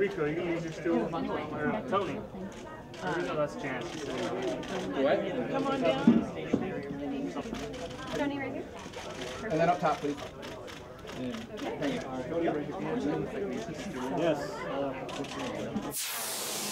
Rico, you can use your stool. Or Tony. Rico, that's chance. What? Come on down. Tony, right here. And then up top, please. Yes.